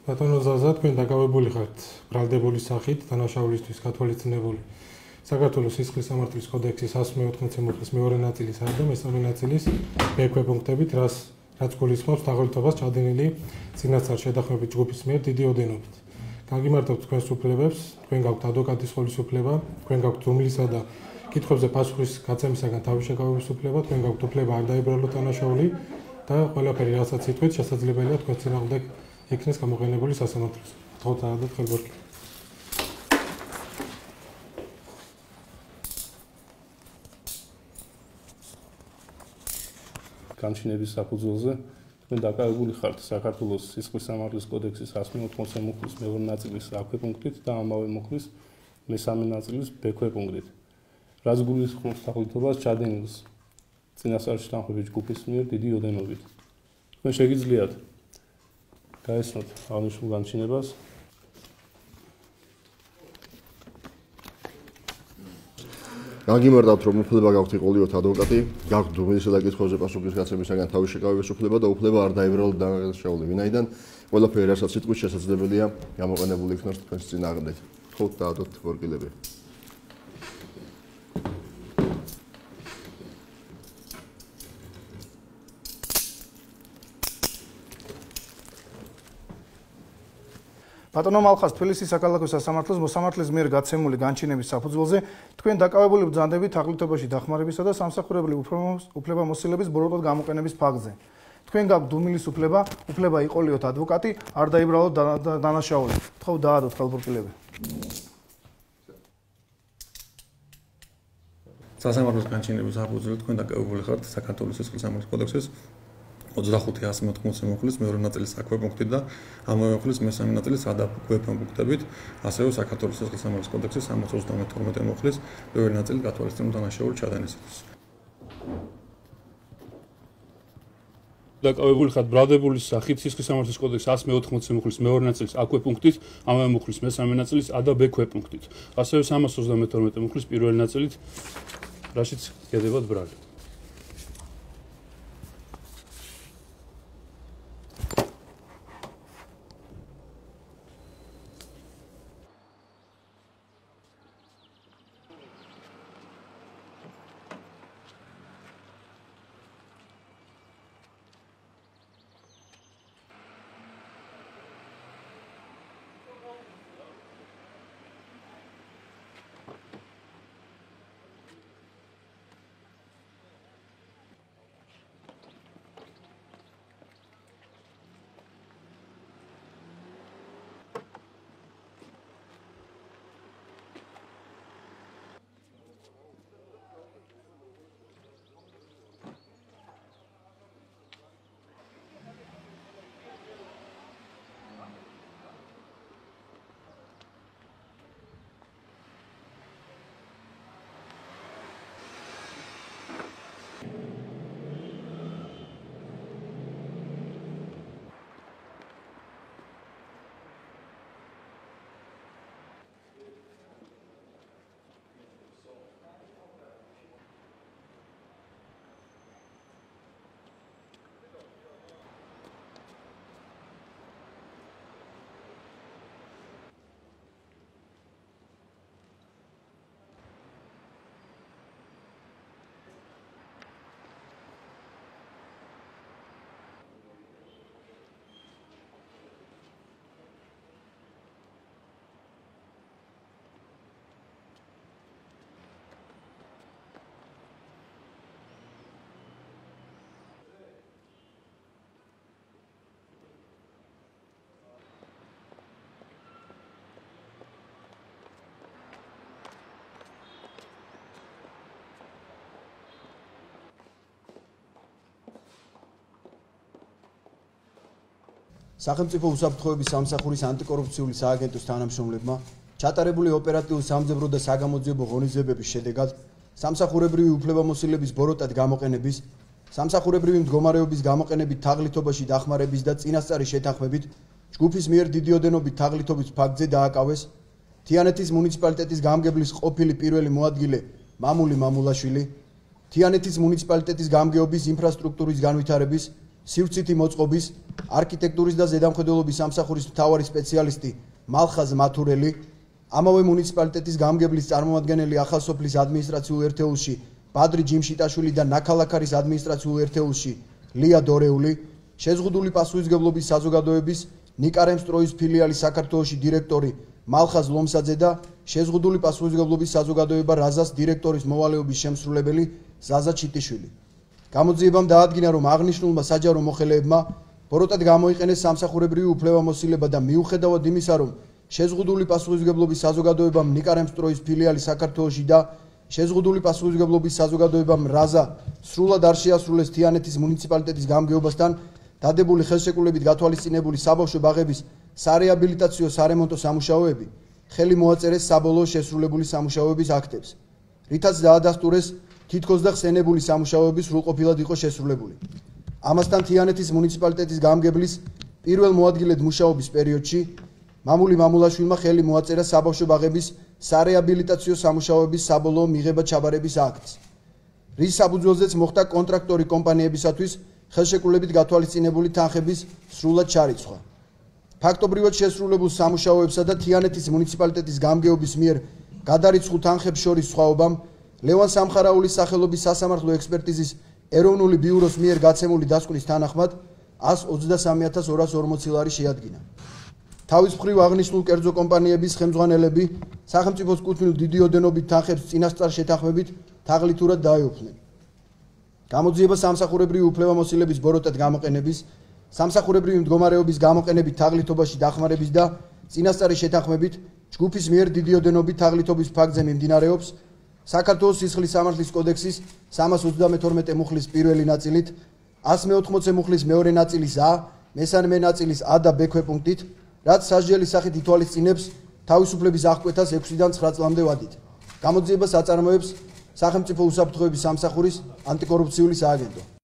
ბატონო ზაზა, თქვენ დაკავებული ხართ ბრალდებული სახით თანამშრომლისთვის გათვალისწინებული საქართველოს სისხლის სამართლის კოდექსის 180 მუხლის მეორე ნაწილის და მესამე ნაწილის ბექვე პუნქტებით, რაც გულისხმობს თაღლითობას ჩადენილი წინასწარ შეთანხმებით ჯგუფის მიერ დიდი ოდენობით. გაგიმართებთ თქვენს უფლებებს, თქვენ გაქვთ ადვოკატის ხელისუფლება, თქვენ გაქვთ ზრუნვლისა და კითხვებზე პასუხის გაცემისაგან თავშეკავების უფლება, თქვენ გაქვთ უფლება არ დაიბრალოთ თანაშაული და ყველაფერი, რასაც ითქვით, შესაძლებელია თქვენს წინააღმდეგ იქნეს გამოყენებული სასამართლოს. გთხოვთ დაადოთ ხელბორტი. განჩინების საფუძველზე თქვენ დაკავებული ხართ საქართველოს სისხლის სამართლის კოდექსის 180 მუხლის მეორე ნაწილის აქვე პუნქტით და ამავე მუხლის მესამე ნაწილის ბექვე პუნქტით. რაც გულისხმობს თაღლითობას ჩადენილს წინასწარ შეთანხმებით ჯგუფის მიერ დიდი ოდენობით. თქვენ შეგიძლიათ გაესწროთ აღნიშნულ განჩინებას. გაგიმართებთ, რომ უფლება გაქვთ იყოლიოთ ადვოკატი, გაქვთ დუმილისა და კითხვებზე პასუხის გაცემისაგან თავშეკავების უფლება და უფლება არ დაიბრალოთ დანაშაული, ვინაიდან ყველაფერი, რასაც იტყვით, შესაძლებელია გამოყენებული იქნას თქვენს წინააღმდეგ. გთხოვთ დაადოთ ორგილები. ბატონო მალხაზ, თბილისის საქალაქო სასამართლოს მოსამართლის მიერ გაცემული განჩინების საფუძველზე თქვენ დაკავებული ბრძანდებით თაღლითობაში დახმარებისა და სამსახურებრივი უფლებამოსილების ბოროტად გამოყენების ფაქტზე. თქვენ გაქვთ დუმილის უფლება იყოლიოთ ადვოკატი, არ დაიბრალოთ დანაშაული. გთხოვთ დაადოთ ხელბურტილები. სასამართლოს განჩინების საფუძველზე თქვენ დაკავებული ხართ საქართველოს სისხლის სამართლის კოდექსის 25-180 მუხლის მეორე ნაწილის აქვე პუნქტით და ამავე მუხლის მესამე ნაწილის ბექვე პუნქტებით, ასევე საქართველოს სისხლის სამართლის კოდექსის 132 მუხლის პირველი ნაწილი გათვალისწინებულ დანაშაული ჩადენისათვის. დაკავებული ხართ ბრალდებული სახით სისხლის სამართლის კოდექსის 180 მუხლის მეორე ნაწილის აქვე პუნქტით, ამავე მუხლის მესამე ნაწილის და ბექვე პუნქტით, ასევე 332 მუხლის პირველი ნაწილით, რაშიც გედებათ ბრალი. სახელმწიფო უსაფრთხოების სამსახურის ანტიკორუფციული სააგენტოს თანამშრომლებმა ჩატარებული ოპერატიული სამძებრო და საგამოძიებო ღონისძიებების შედეგად სამსახურებრივი უფლებამოსილების ბოროტად გამოყენების, სამსახურებრივი მდგომარეობის გამოყენებით თაღლითობაში დახმარების და წინასწარი შეთანხმებით ჯგუფის მიერ დიდი ოდენობით თაღლითობის ფაქტზე დააკავეს თიანეთის მუნიციპალიტეტის გამგებლის ყოფილი პირველი მოადგილე მამული მამულაშვილი, თიანეთის მუნიციპალიტეტის გამგეობის ინფრასტრუქტურის განვითარების, სივრცითი მოწყობის, არქიტექტურის და ზედამხედველობის სამსახურის მთავარი სპეციალისტი მალხაზ მათურელი, ამავე მუნიციპალიტეტის გამგებლის წარმომადგენელი ახალსოფლის ადმინისტრაციულ ერთეულში ბადრი ჯიმშიტაშვილი და ნაქალაქარის ადმინისტრაციულ ერთეულში დორეული, შეზღუდული პასუხისმგებლობის საზოგადოების ნიკარემსტროის ფილიალის საქართველოში დირექტორი მალხაზ ლომსაძე და შეზღუდული პასუხისმგებლობის საზოგადოება რაზას დირექტორის მოვალეობის შემსრულებელი ზაზა ჩიტიშვილი. გამოძიებამ დაადგინა, რომ აღნიშნულმა საჯარო მოხელეებმა ბოროტად გამოიყენეს სამსახურებრივი უფლებამოსილება და მიუხედავად იმისა, რომ შეზღუდული პასუხისმგებლობის საზოგადოებამ ნიკარემსტროის ფილიალი საქართველოში და შეზღუდული პასუხისმგებლობის საზოგადოებამ რაზა სრულად არ შეასრულეს თიანეთის მუნიციპალიტეტის გამგეობასთან დადებული ხელშეკრულებით გათვალისწინებული საბავშვო ბაღების სარეაბილიტაციო სარემონტო სამუშაოები, ხელი მოაწერეს საბოლოო შესრულებული სამუშაოების აქტებს, რითაც დაადასტურეს თითქოს და ხსენებული სამუშაოები სრულყოფილად იყო შესრულებული. ამასთან თიანეთის მუნიციპალიტეტის გამგებლის პირველ მოადგილედ მუშაობის პერიოდში მამული მამულაშვილმა ხელი მოაწერა საბავშვო ბაღების სარეაბილიტაციო სამუშაოების საბოლოო მიღება ჩაბარების აქტს, რის საფუძველზეც მოხდა კონტრაქტორი კომპანიებისათვის ხელშეკრულებით გათვალისწინებული თანხების სრულად ჩარიცხვა. ფაქტობრივად შესრულებულ სამუშაოებსა და თიანეთის მუნიციპალიტეტის გამგეობის მიერ გადარიცხულ თანხებს შორის სხვაობამ ლევან სამხარაულის სახელობის სასამართლო ექსპერტიზის ეროვნული ბიუროს მიერ გაცემული დასკვნის თანახმად 123.240 ლარი შეადგინა. თავის მხრივ აღნიშნულ კერძო კომპანიების ხელმძღვანელები სახელმწიფოს კუთვნილ დიდი ოდენობით თანხებს წინასწარ შეთანხმებით თაღლითურად დაეუფლნენ. გამოძიება სამსახურებრივი უფლებამოსილების ბოროტად გამოყენების, სამსახურებრივი მდგომარეობის გამოყენებით თაღლითობაში დახმარების და წინასწარი შეთანხმებით ჯგუფის მიერ დიდი ოდენობით თაღლითობის ფაქტზე მიმდინარეობს საქართველოს სისხლის სამართლის კოდექსის 332 მუხლის პირველი ნაწილით, 180 მუხლის მეორე ნაწილის A, მესამე ნაწილის A და B ქვეპუნქტით, რაც სასჯელის სახით ითვალისწინებს თავისუფლების აღკვეთას 6-დან 9 წლამდე ვადით. გამოძიებას აწარმოებს სახელმწიფო უსაფრთხოების სამსახურის ანტიკორუფციული სააგენტო.